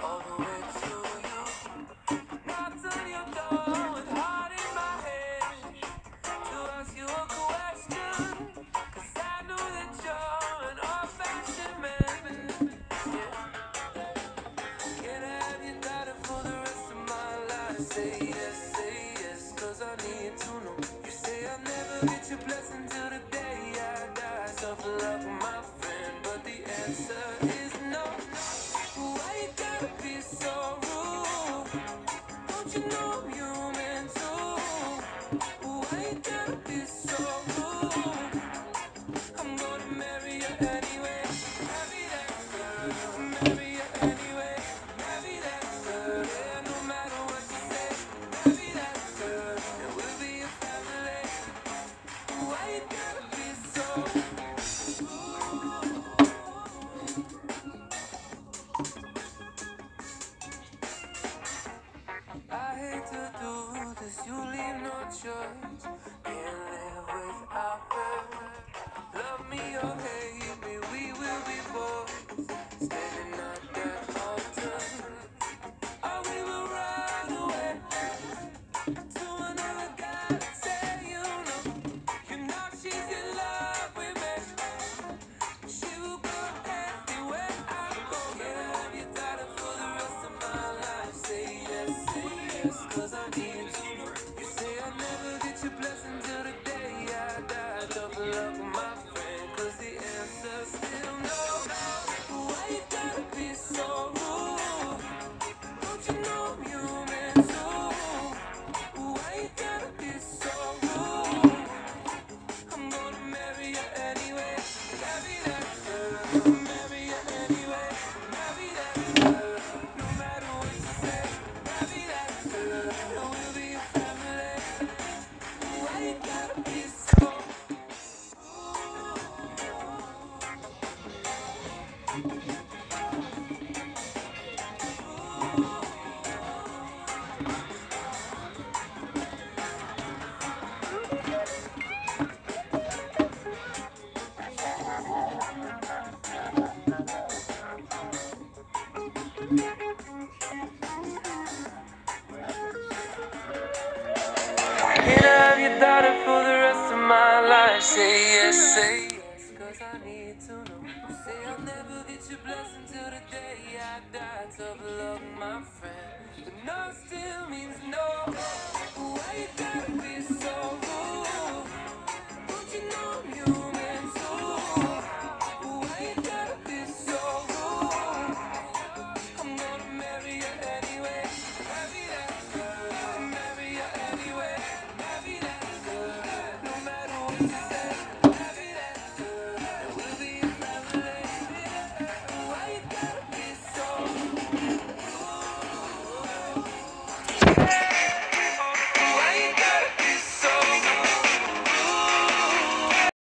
all the way to you. Knocked on your door with heart in my hand to ask you a question, 'cause I know that you're an old-fashioned man. Yeah. Can I have your daughter for the rest of my life? Say yes, 'cause I need to know. You say I'll never get your blessing till the day I die. Tough luck, my friend, but the answer is no. Why you gotta be so rude? Don't you know I'm human too? Why you gotta be so rude? I'm gonna marry you anyway. Marry that girl, marry you anyway. Marry that girl, yeah, no matter what you say. Marry that girl, and we'll be a family. Why you gotta be so rude? I hate to do this, you leave no choice. Can't live without her. Love me or hate me, we will be both standing at that altar. Or we will run away to another guy. Say you know she's in love with me. She will go everywhere I go. Can I have your daughter for the rest of my life? Say yes, 'cause I need to know. You say I'll never get your blessing till the day I die. Tough luck, my friend, 'cause the answer's still no. Why you gotta be so rude? Don't you know I'm human too? Why you gotta be so rude? I'm gonna marry you anyway. Marry that girl, marry you anyway. Marry that girl, no matter what you say. Marry that girl, and we'll be a family. Why you gotta be so rude? Can I have your daughter for the rest of my life? Say yes, 'cause I need to know. Say I'll never get your blessing till the day I die. Tough luck, my friend, but no still means no. Why you gotta be so rude? Don't you know I'm human too? Why you gotta be so rude? I'm gonna marry you anyway. Marry that girl, marry you anyway. Marry that girl, no matter what you say.